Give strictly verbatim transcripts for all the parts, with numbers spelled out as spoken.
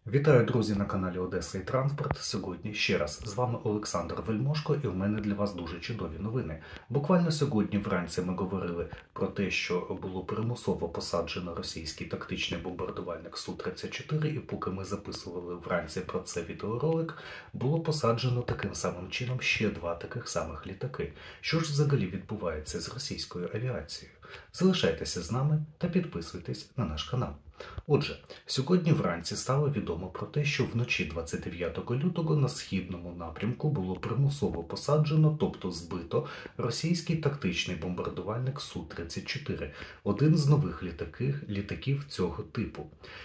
Вітаю, друзі, на каналі Одеса і Транспорт. Сьогодні ще раз з вами Олександр Вельмошко, і в мене для вас дуже чудові новини. Буквально сьогодні вранці ми говорили про те, що було примусово посаджено російський тактичний бомбардувальник Су тридцять чотири, і поки ми записували вранці про це відеоролик, було посаджено таким самим чином ще два таких самих літаки. Що ж взагалі відбувається з російською авіацією? Залишайтеся з нами та підписуйтесь на наш канал. Отже, сьогодні вранці стало відомо про те, що вночі двадцять дев'ятого лютого на східному напрямку було примусово посаджено, тобто збито, російський тактичний бомбардувальник Су тридцять чотири, один з нових літаків, літаків цього типу.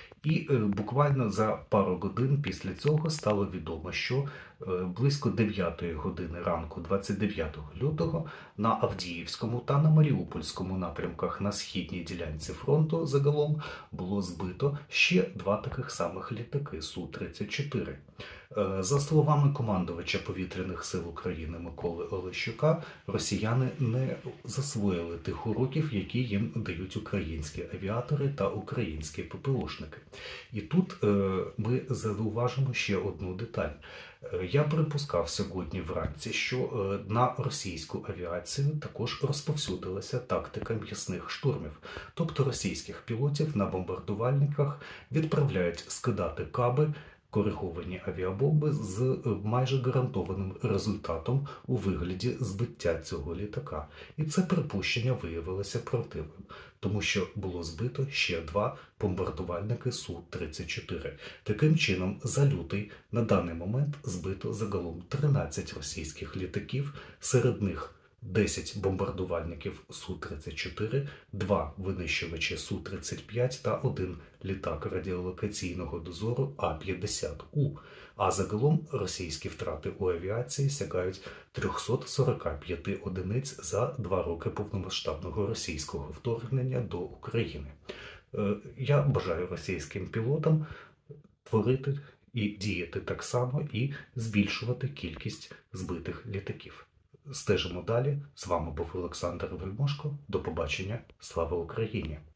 І е, буквально за пару годин після цього стало відомо, що е, близько дев'ятої години ранку двадцять дев'ятого лютого на Авдіївському та на Маріупольському напрямках на східній ділянці фронту загалом було збито ще два таких самих літаки Су тридцять чотири. Е, за словами командувача Повітряних сил України Миколи Олещука, росіяни не засвоїли тих уроків, які їм дають українські авіатори та українські ППОшники. І тут е, ми зауважимо ще одну деталь. Е, я припускав сьогодні вранці, що е, на російську авіацію також розповсюдилася тактика м'ясних штурмів. Тобто російських пілотів на бомбардувальниках відправляють скидати каби, кориговані авіабомби з майже гарантованим результатом у вигляді збиття цього літака. І це припущення виявилося правдивим, тому що було збито ще два бомбардувальники Су тридцять чотири. Таким чином, за лютий на даний момент збито загалом тринадцять російських літаків, серед них десять бомбардувальників Су тридцять чотири, два винищувачі Су тридцять п'ять та один літак радіолокаційного дозору А п'ятдесят У. А загалом російські втрати у авіації сягають триста сорок п'ять одиниць за два роки повномасштабного російського вторгнення до України. Я бажаю російським пілотам творити і діяти так само і збільшувати кількість збитих літаків. Стежимо далі. З вами був Олександр Вельмошко. До побачення. Слава Україні!